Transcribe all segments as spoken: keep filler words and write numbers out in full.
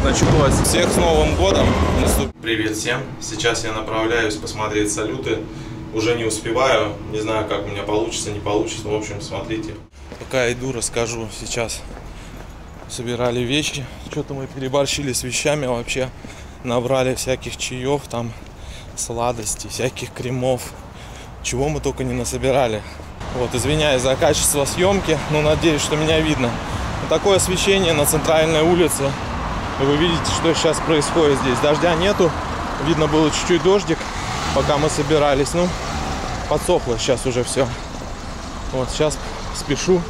началось. Всех с Новым годом! Привет всем! Сейчас я направляюсь посмотреть салюты. Уже не успеваю, не знаю, как у меня получится, не получится. В общем, смотрите. Пока иду, расскажу. Сейчас собирали вещи. Что-то мы переборщили с вещами вообще. Набрали всяких чаев, там сладостей, всяких кремов. Чего мы только не насобирали. Вот, извиняюсь за качество съемки, но надеюсь, что меня видно. Вот такое освещение на центральной улице. И вы видите, что сейчас происходит здесь. Дождя нету. Видно было чуть-чуть дождик, пока мы собирались. Ну, подсохло сейчас уже все. Вот, сейчас спешу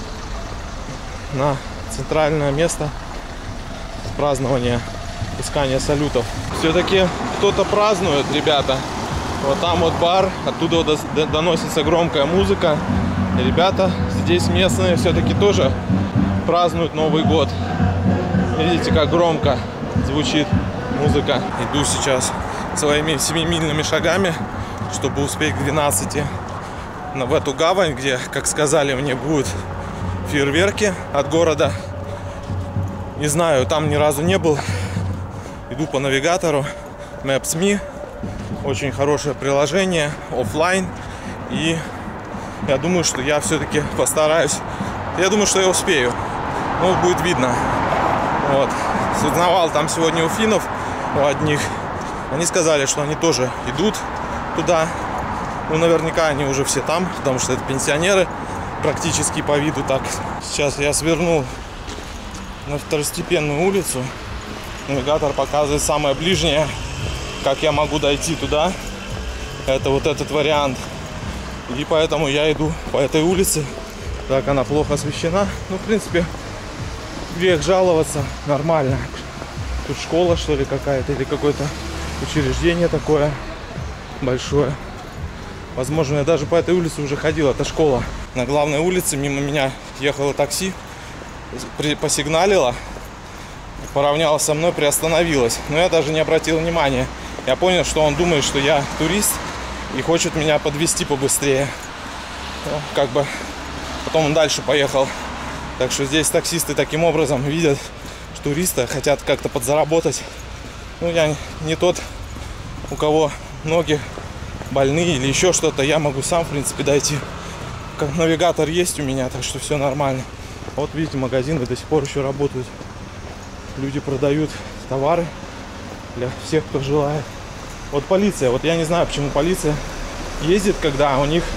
на центральное место празднования, искания салютов. Все-таки кто-то празднует, ребята. Вот там вот бар, оттуда доносится громкая музыка. И ребята здесь местные все-таки тоже празднуют Новый год. Видите, как громко звучит музыка. Иду сейчас своими семимильными шагами, чтобы успеть к двенадцати в эту гавань, где, как сказали мне, будут фейерверки от города. Не знаю, там ни разу не был. Иду по навигатору Maps точка ми. Очень хорошее приложение, офлайн. И я думаю, что я все-таки постараюсь. Я думаю, что я успею. Ну, будет видно. Вот. Узнавал там сегодня у финнов, у одних. Они сказали, что они тоже идут туда. Ну, наверняка они уже все там, потому что это пенсионеры практически по виду так. Сейчас я свернул на второстепенную улицу. Навигатор показывает самое ближнее, как я могу дойти туда. Это вот этот вариант. И поэтому я иду по этой улице. Так, она плохо освещена. Ну, в принципе, грех жаловаться. Нормально. Тут школа, что ли, какая-то. Или какое-то учреждение такое большое. Возможно, я даже по этой улице уже ходил. Это школа. На главной улице мимо меня ехало такси. Посигналило. Поравнялась со мной, приостановилась. Но я даже не обратил внимания. Я понял, что он думает, что я турист и хочет меня подвезти побыстрее. Ну, как бы потом он дальше поехал. Так что здесь таксисты таким образом видят туриста, хотят как-то подзаработать. Ну, я не тот, у кого ноги больные или еще что-то. Я могу сам, в принципе, дойти. Как навигатор есть у меня, так что все нормально. Вот видите, магазины до сих пор еще работают. Люди продают товары для всех, кто желает. Вот полиция, вот я не знаю, почему полиция ездит, когда у них,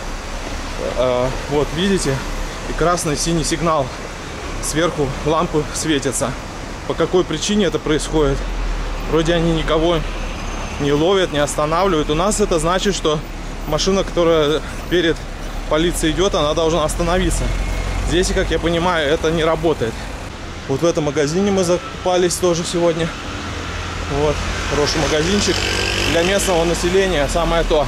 э, вот видите, и красный, синий сигнал. Сверху лампы светятся. По какой причине это происходит? Вроде они никого не ловят, не останавливают. У нас это значит, что машина, которая перед полицией идет, она должна остановиться. Здесь, как я понимаю, это не работает. Вот в этом магазине мы закупались тоже сегодня. Вот, хороший магазинчик для местного населения, самое то.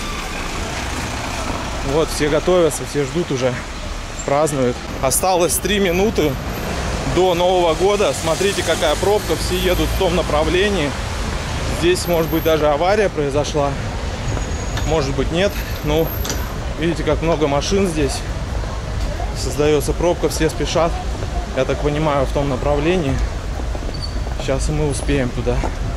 Вот, все готовятся, все ждут уже, празднуют. Осталось три минуты до Нового года. Смотрите, какая пробка, все едут в том направлении. Здесь, может быть, даже авария произошла. Может быть, нет. Ну, видите, как много машин здесь. Создается пробка, все спешат. Я так понимаю, в том направлении. Сейчас и мы успеем туда.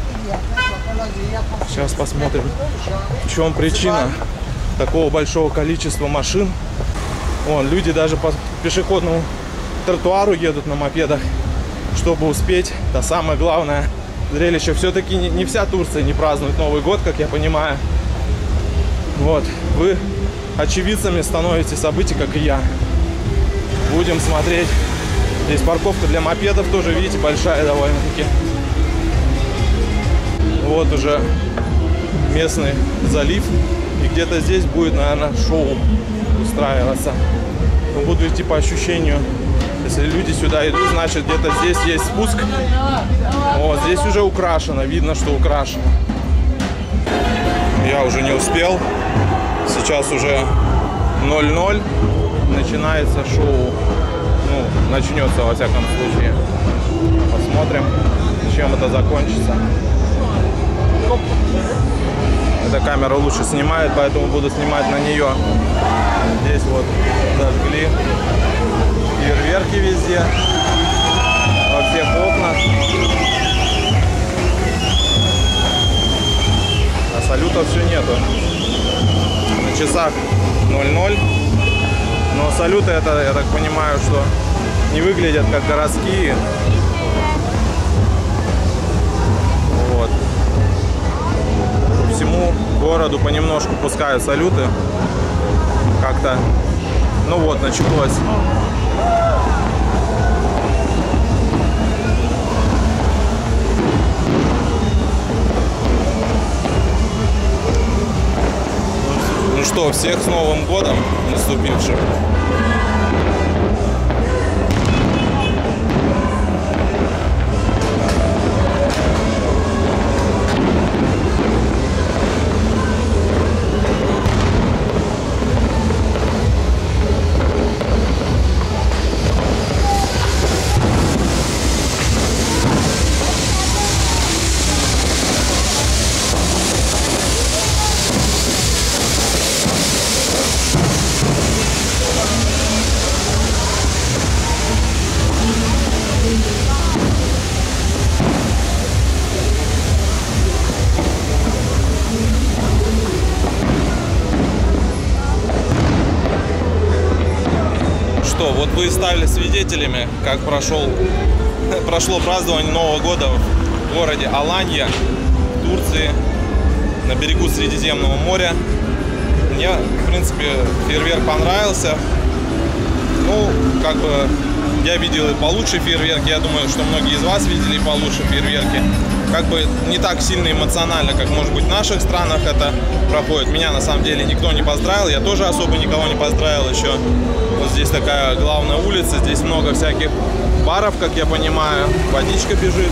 Сейчас посмотрим, в чем причина такого большого количества машин. Вон, люди даже по пешеходному тротуару едут на мопедах, чтобы успеть. Это самое главное зрелище. Все-таки не, не вся Турция не празднует Новый год, как я понимаю. Вот, вы очевидцами становитесь событий, как и я. Будем смотреть. Здесь парковка для мопедов тоже, видите, большая довольно-таки. Вот уже местный залив. И где-то здесь будет, наверное, шоу устраиваться. Но буду идти по ощущению. Если люди сюда идут, значит, где-то здесь есть спуск. Вот, здесь уже украшено. Видно, что украшено. Я уже не успел. Сейчас уже ноль ноль. Начинается шоу. Ну, начнется, во всяком случае. Посмотрим, чем это закончится. Эта камера лучше снимает, поэтому буду снимать на нее. Здесь вот зажгли фейерверки везде, во всех окнах. что все нету. На часах ноль ноль. Но салюты это, я так понимаю, что не выглядят как городские. Вот. По всему городу понемножку пускают салюты. Как-то, ну вот, началось. Ну что, всех с Новым годом наступившим. Что, вот вы стали свидетелями, как прошел, прошло празднование Нового года в городе Аланья, Турции, на берегу Средиземного моря. Мне, в принципе, фейерверк понравился. Ну, как бы, я видел и получше фейерверки, я думаю, что многие из вас видели получше фейерверки. Как бы не так сильно эмоционально, как, может быть, в наших странах это проходит. Меня, на самом деле, никто не поздравил, я тоже особо никого не поздравил еще. Вот здесь такая главная улица, здесь много всяких баров, как я понимаю, водичка бежит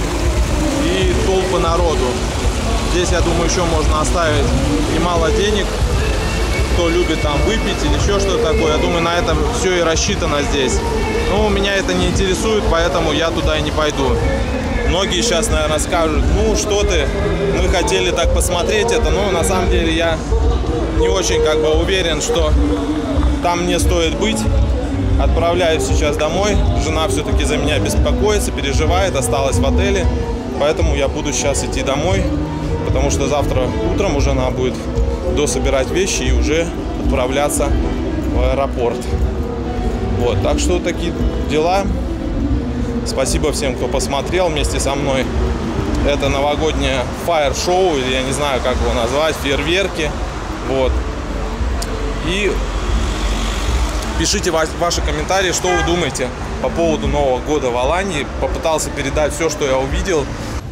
и толпы народу. Здесь, я думаю, еще можно оставить немало денег, кто любит там выпить или еще что-то такое. Я думаю, на это все и рассчитано здесь. Но меня это не интересует, поэтому я туда и не пойду. Многие сейчас, наверное, скажут: ну что ты, мы хотели так посмотреть это, но на самом деле я не очень как бы уверен, что там мне стоит быть. Отправляюсь сейчас домой, жена все-таки за меня беспокоится, переживает, осталась в отеле, поэтому я буду сейчас идти домой, потому что завтра утром уже надо будет дособирать вещи и уже отправляться в аэропорт. Вот, так что такие дела. Спасибо всем, кто посмотрел вместе со мной. Это новогоднее фаер-шоу, или я не знаю, как его назвать, фейерверки. Вот. И пишите ваши комментарии, что вы думаете по поводу Нового года в Алании. Попытался передать все, что я увидел.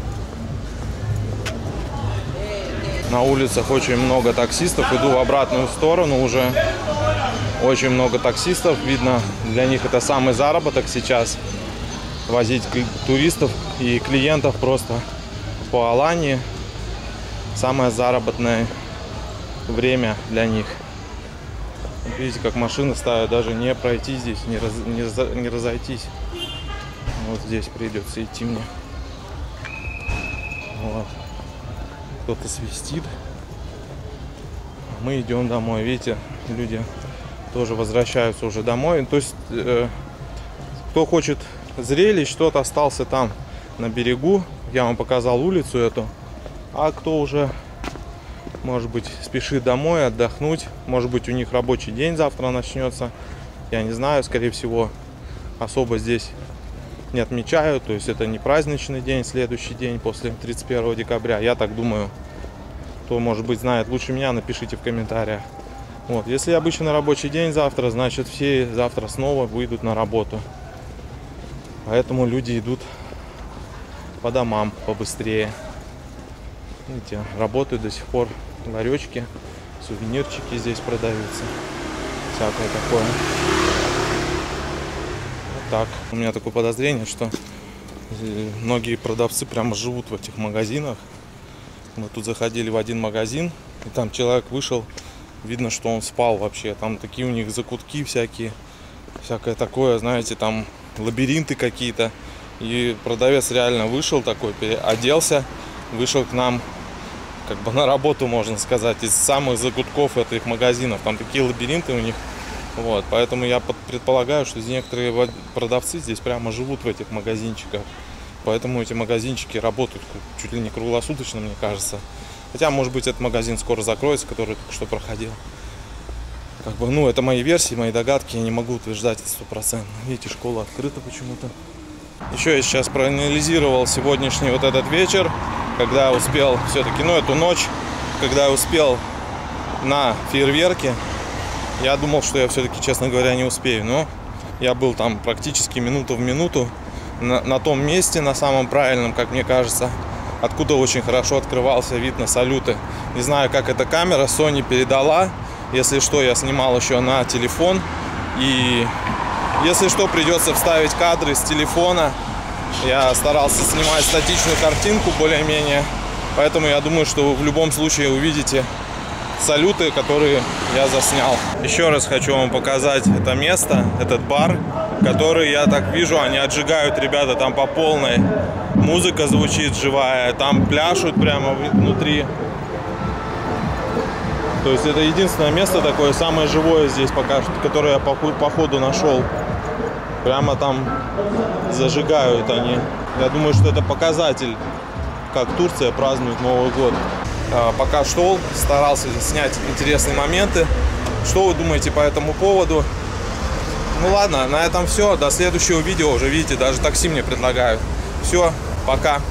На улицах очень много таксистов. Иду в обратную сторону уже. Очень много таксистов. Видно, для них это самый заработок сейчас. Возить туристов и клиентов просто по Алании. Самое заработное время для них. Видите, как машины ставят, даже не пройти здесь, не, раз, не, за, не разойтись. Вот здесь придется идти мне. Вот. Кто-то свистит. Мы идем домой. Видите, люди тоже возвращаются уже домой. То есть, э, кто хочет зрелищ, тот остался там на берегу. Я вам показал улицу эту. А кто уже, может быть, спешит домой отдохнуть, может быть, у них рабочий день завтра начнется, я не знаю, скорее всего, особо здесь не отмечают, то есть это не праздничный день, следующий день после тридцать первого декабря, я так думаю. Кто, может быть, знает лучше меня, напишите в комментариях. Вот, если обычно рабочий день завтра, значит, все завтра снова выйдут на работу, поэтому люди идут по домам побыстрее. Видите, работают до сих пор ларечки, сувенирчики здесь продаются, всякое такое. Вот так. У меня такое подозрение, что многие продавцы прямо живут в этих магазинах. Мы тут заходили в один магазин, и там человек вышел, видно, что он спал вообще. Там такие у них закутки всякие, всякое такое, знаете, там лабиринты какие-то. И продавец реально вышел такой, оделся, вышел к нам как бы на работу, можно сказать, из самых закутков этих магазинов. Там такие лабиринты у них. Вот, поэтому я предполагаю, что некоторые продавцы здесь прямо живут в этих магазинчиках. Поэтому эти магазинчики работают чуть ли не круглосуточно, мне кажется. Хотя, может быть, этот магазин скоро закроется, который только что проходил. Как бы, ну, это мои версии, мои догадки, я не могу утверждать это стопроцентно. Видите, школа открыта почему-то. Еще я сейчас проанализировал сегодняшний вот этот вечер, когда успел все-таки, ну, эту ночь, когда я успел на фейерверке. Я думал, что я все-таки, честно говоря, не успею, но я был там практически минуту в минуту на, на том месте, на самом правильном, как мне кажется, откуда очень хорошо открывался вид на салюты. Не знаю, как эта камера Sony передала. Если что, я снимал еще на телефон. И если что, придется вставить кадры с телефона. Я старался снимать статичную картинку более-менее. Поэтому я думаю, что вы в любом случае увидите салюты, которые я заснял. Еще раз хочу вам показать это место, этот бар, который, я так вижу, они отжигают, ребята, там по полной. Музыка звучит живая, там пляшут прямо внутри. То есть это единственное место такое, самое живое здесь пока что, которое я по, по ходу нашел. Прямо там зажигают они. Я думаю, что это показатель, как Турция празднует Новый год. А, пока шел, старался снять интересные моменты. Что вы думаете по этому поводу? Ну ладно, на этом все. До следующего видео уже, видите, даже такси мне предлагают. Все, пока.